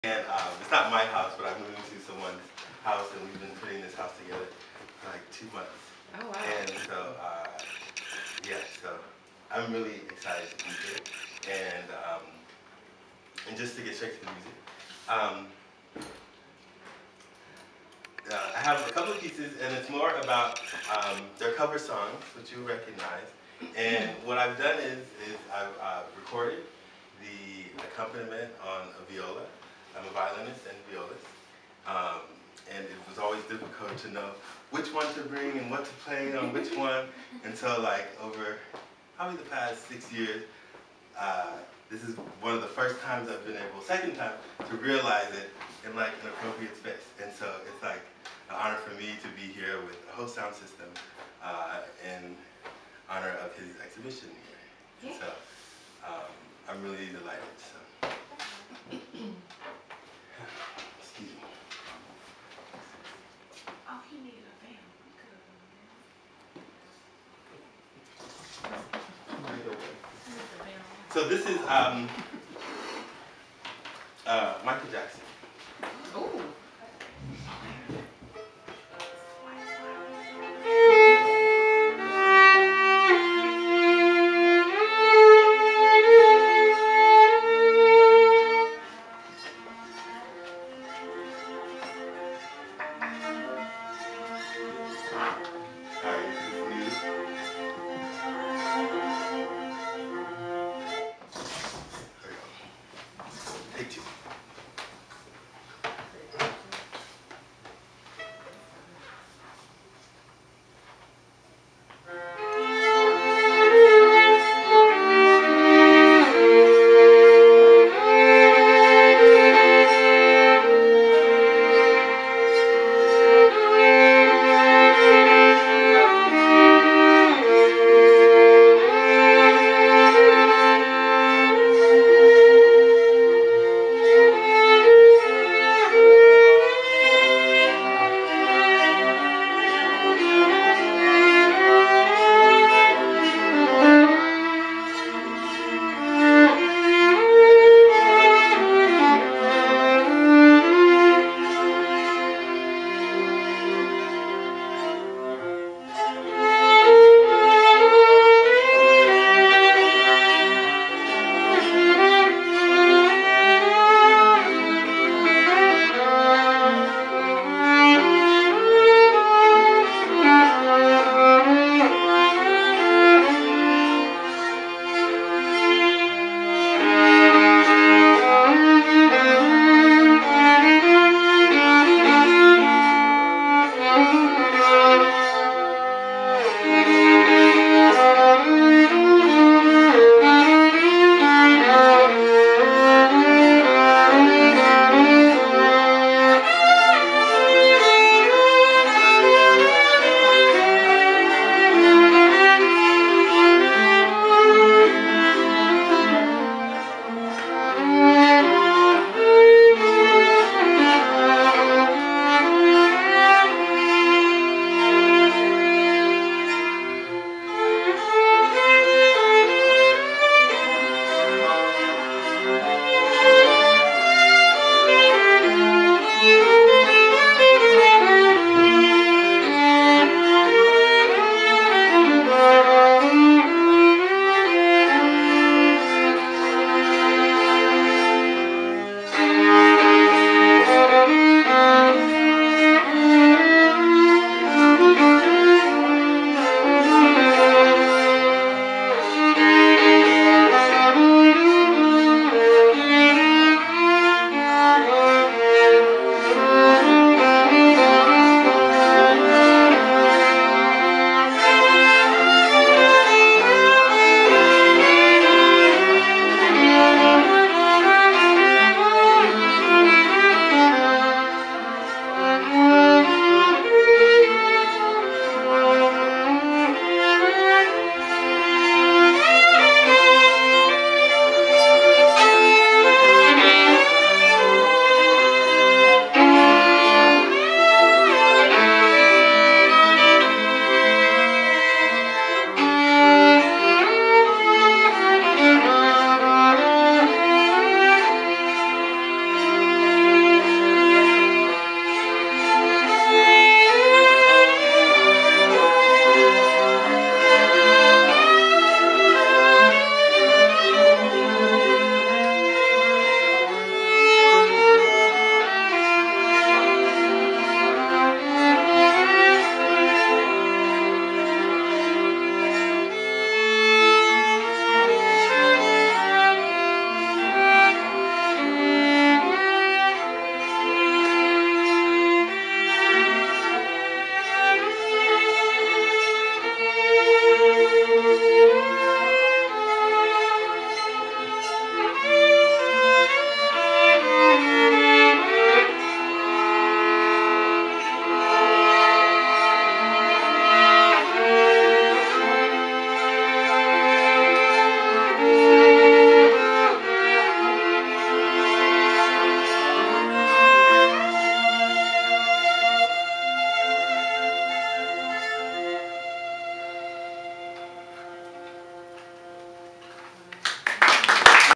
And it's not my house, but I'm moving to someone's house, and we've been putting this house together for like 2 months. Oh, wow. And so, yeah, so I'm really excited to be here. And just to get straight to the music, I have a couple of pieces, and it's more about their cover songs, which you recognize. And what I've done is I've recorded the accompaniment on a viola. I'm a violinist and violist. And it was always difficult to know which one to bring and what to play on which one. And so like over probably the past 6 years, this is one of the first times I've been able, second time, to realize it in like an appropriate space. And so it's like an honor for me to be here with a whole sound system in honor of his exhibition here. And so I'm really delighted. So. Excuse me. Oh, he needed a fan. So this is Michael Jackson. Oh.